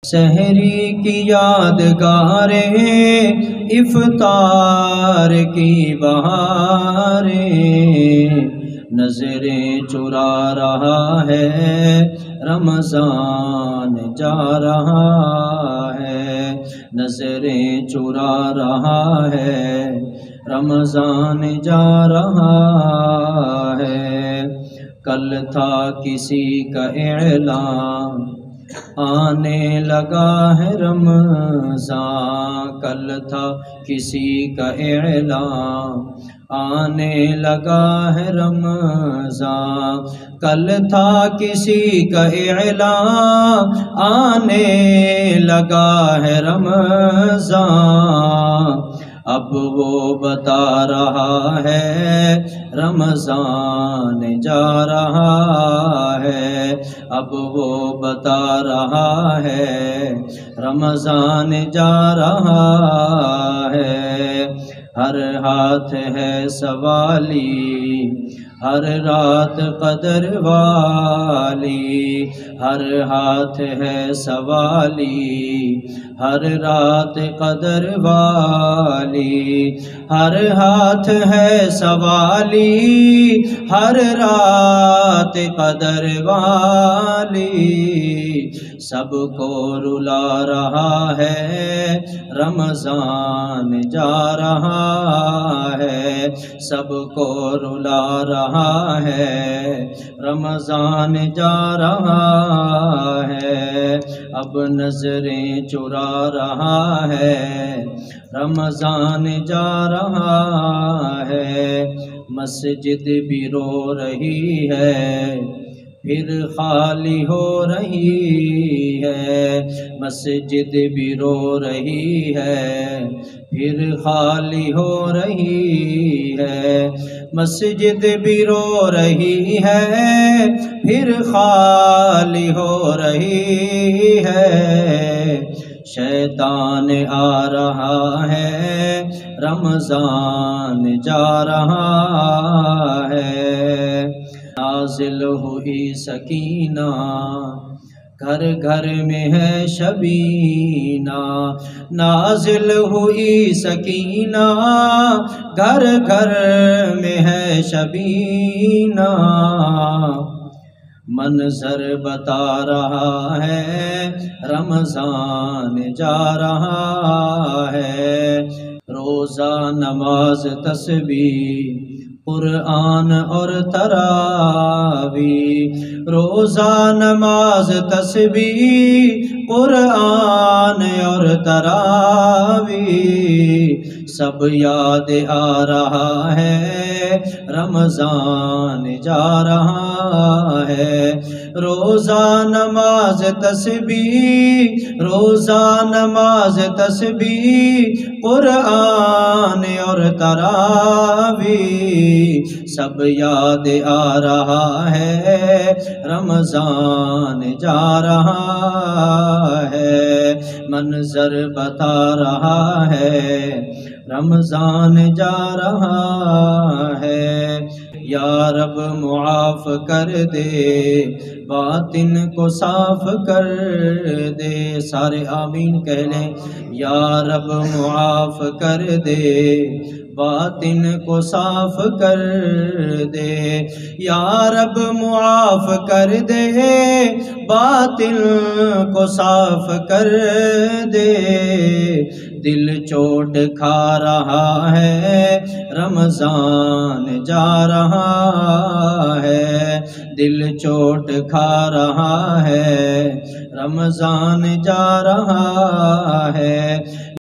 سحری کی یادگاریں افطار کی بہاریں، نظریں چرا رہا ہے رمضان جا رہا ہے، نظریں چرا رہا ہے رمضان جا رہا ہے۔ کل تھا کسی کا اعلان آنے لگا ہے رمضان، کل تھا کسی کا اعلان آنے لگا ہے رمضان، کل تھا کسی کا اعلان آنے لگا ہے رمضان، اب وہ بتا رہا ہے رمضان جا رہا ہے، اب وہ بتا رہا ہے رمضان جا رہا ہے۔ ہر ہاتھ ہے سوالی، ہر رات قدر والی، ہر ہاتھ ہے سوالی، ہر رات قدر والی، ہر ہاتھ ہے سوالی، ہر رات قدر والی، سب کو رلا رہا ہے رمضان جا رہا ہے، سب کو رلا رہا ہے رمضان جا رہا ہے، اب نظریں چرا رہا ہے رمضان جا رہا ہے۔ مسجد بھی رو رہی ہے پھر خالی ہو رہی ہے، مسجد بھی رو رہی ہے پھر خالی ہو رہی ہے، مسجد بھی رو رہی ہے پھر خالی ہو رہی ہے، شیطان آ رہا ہے رمضان جا رہا ہے۔ نازل ہوئی سکینہ گھر گھر میں ہے شبینہ، نازل ہوئی سکینہ گھر گھر میں ہے شبینہ، منظر بتا رہا ہے رمضان جا رہا ہے۔ روزہ نماز تسبیح قرآن اور تراویح، روزہ نماز تسبیح قرآن اور تراویح، سب یاد آ رہا ہے رمضان جا رہا ہے۔ روزہ نماز تسبیح، روزہ نماز تسبیح قرآن اور تراویح، سب یاد آ رہا ہے رمضان جا رہا ہے، منظر بتا رہا ہے رمضان جا رہا ہے۔ یا رب معاف کر دے باطن کو صاف کر دے، سارے آمین کہہ لیں۔ یا رب معاف کر دے باطن کو صاف کر دے، یا رب معاف کر دے باطن کو صاف کر دے، دل چوٹ کھا رہا ہے رمضان جا رہا ہے، دل چوٹ کھا رہا ہے رمضان جا رہا ہے۔